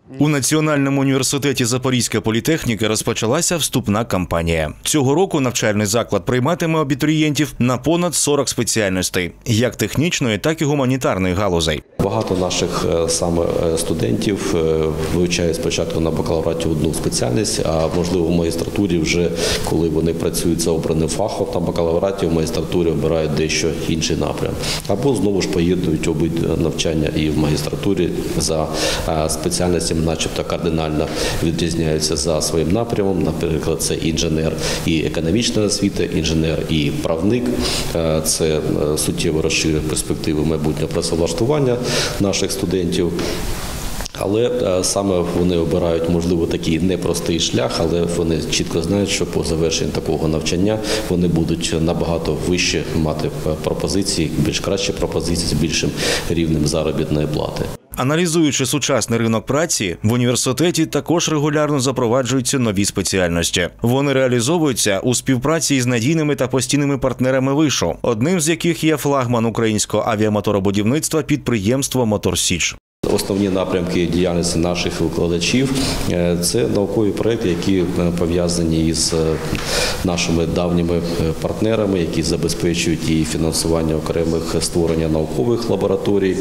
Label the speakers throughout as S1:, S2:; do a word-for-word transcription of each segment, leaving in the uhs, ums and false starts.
S1: У Національному університеті Запорізька політехніка розпочалася вступна кампанія. Цього року навчальний заклад прийматиме абітурієнтів на понад сорок спеціальностей, як технічної, так і гуманітарної галузей.
S2: Багато наших саме студентів вивчають спочатку на бакалавраті одну спеціальність, а можливо в магістратурі вже, коли вони працюють за обраним фахом на бакалавраті, в магістратурі обирають дещо інший напрям. Або знову ж поєднують обидва навчання і в магістратурі за спеціальностями, начебто кардинально відрізняються за своїм напрямом. Наприклад, це інженер і економічна освіта, інженер і правник. Це суттєво розширює перспективи майбутнього працевлаштування наших студентів. Але саме вони обирають, можливо, такий непростий шлях, але вони чітко знають, що по завершенні такого навчання вони будуть набагато вище мати пропозиції, більш кращі пропозиції з більшим рівнем заробітної плати.
S1: Аналізуючи сучасний ринок праці, в університеті також регулярно запроваджуються нові спеціальності. Вони реалізовуються у співпраці із надійними та постійними партнерами вишу, одним з яких є флагман українського авіамоторобудівництва підприємство «Моторсіч».
S2: Основні напрямки діяльності наших викладачів – це наукові проекти, які пов'язані із нашими давніми партнерами, які забезпечують і фінансування окремих створення наукових лабораторій.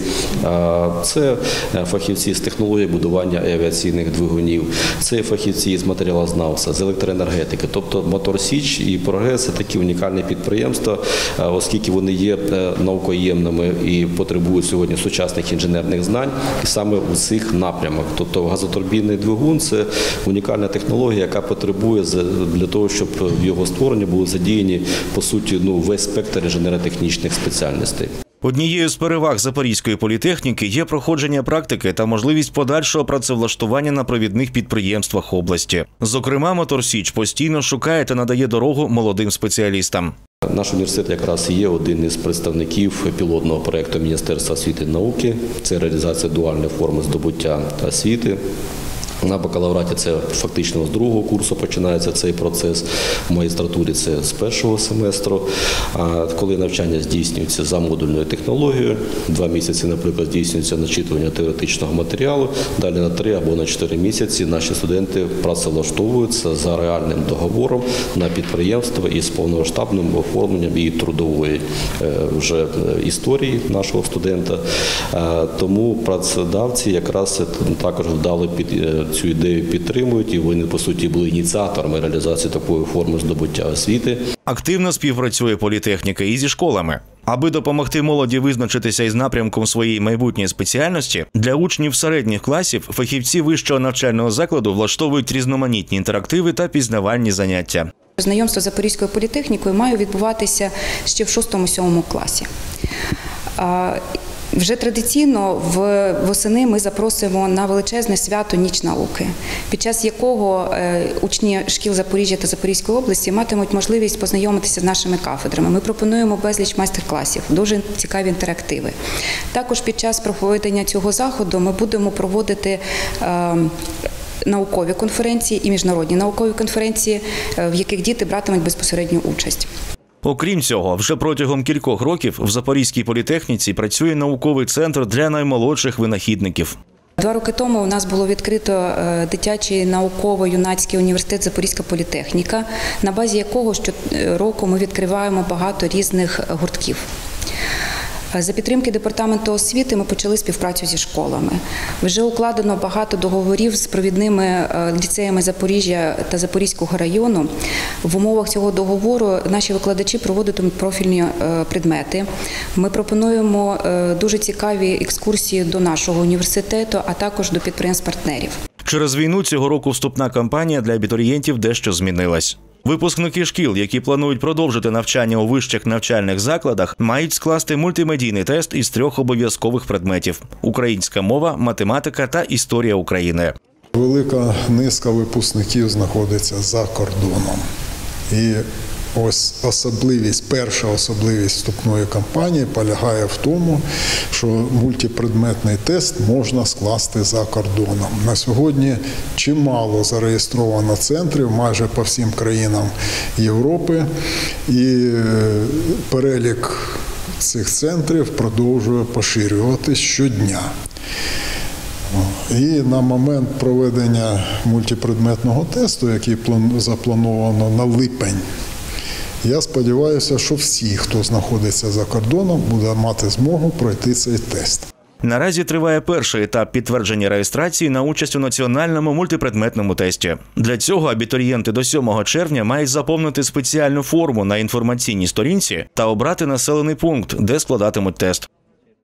S2: Це фахівці з технології будування авіаційних двигунів, це фахівці з матеріалознавства, з електроенергетики. Тобто «Моторсіч» і «Прогрес» – це такі унікальні підприємства, оскільки вони є наукоємними і потребують сьогодні сучасних інженерних знань. І саме у цих напрямах. Тобто газотурбінний двигун – це унікальна технологія, яка потребує для того, щоб в його створенні були задіяні, по суті, ну, весь спектр інженерно-технічних спеціальностей.
S1: Однією з переваг Запорізької політехніки є проходження практики та можливість подальшого працевлаштування на провідних підприємствах області. Зокрема, «Моторсіч» постійно шукає та надає дорогу молодим спеціалістам.
S2: Наш університет якраз є один із представників пілотного проєкту Міністерства освіти і науки. Це реалізація дуальної форми здобуття освіти. На бакалавраті це фактично з другого курсу починається цей процес, в магістратурі це з першого семестру. Коли навчання здійснюється за модульною технологією, два місяці, наприклад, здійснюється начитування теоретичного матеріалу, далі на три або на чотири місяці наші студенти працевлаштовуються за реальним договором на підприємство із повномасштабним оформленням і трудової вже історії нашого студента. Тому працедавці якраз також вдали під цю ідею підтримують, і вони, по суті, були ініціаторами реалізації такої форми здобуття освіти.
S1: Активно співпрацює політехніка і зі школами. Аби допомогти молоді визначитися із напрямком своєї майбутньої спеціальності, для учнів середніх класів фахівці вищого навчального закладу влаштовують різноманітні інтерактиви та пізнавальні заняття.
S3: Знайомство з Запорізькою політехнікою має відбуватися ще в шостому-сьомому класі. Вже традиційно восени ми запросимо на величезне свято «Ніч науки», під час якого учні шкіл Запоріжжя та Запорізької області матимуть можливість познайомитися з нашими кафедрами. Ми пропонуємо безліч майстер-класів, дуже цікаві інтерактиви. Також під час проведення цього заходу ми будемо проводити наукові конференції і міжнародні наукові конференції, в яких діти братимуть безпосередню участь.
S1: Окрім цього, вже протягом кількох років в Запорізькій політехніці працює науковий центр для наймолодших винахідників.
S3: Два роки тому у нас було відкрито дитячий науково-юнацький університет «Запорізька політехніка», на базі якого щороку ми відкриваємо багато різних гуртків. За підтримки Департаменту освіти ми почали співпрацю зі школами. Вже укладено багато договорів з провідними ліцеями Запоріжжя та Запорізького району. В умовах цього договору наші викладачі проводитимуть профільні предмети. Ми пропонуємо дуже цікаві екскурсії до нашого університету, а також до підприємств-партнерів.
S1: Через війну цього року вступна кампанія для абітурієнтів дещо змінилась. Випускники шкіл, які планують продовжити навчання у вищих навчальних закладах, мають скласти мультимедійний тест із трьох обов'язкових предметів – українська мова, математика та історія України.
S4: Велика низка випускників знаходиться за кордоном. І ось особливість, перша особливість вступної кампанії полягає в тому, що мультипредметний тест можна скласти за кордоном. На сьогодні чимало зареєстровано центрів майже по всім країнам Європи, і перелік цих центрів продовжує поширюватись щодня. І на момент проведення мультипредметного тесту, який заплановано на липень, я сподіваюся, що всі, хто знаходиться за кордоном, буде мати змогу пройти цей тест.
S1: Наразі триває перший етап підтвердження реєстрації на участь у національному мультипредметному тесті. Для цього абітурієнти до сьомого червня мають заповнити спеціальну форму на інформаційній сторінці та обрати населений пункт, де складатимуть тест.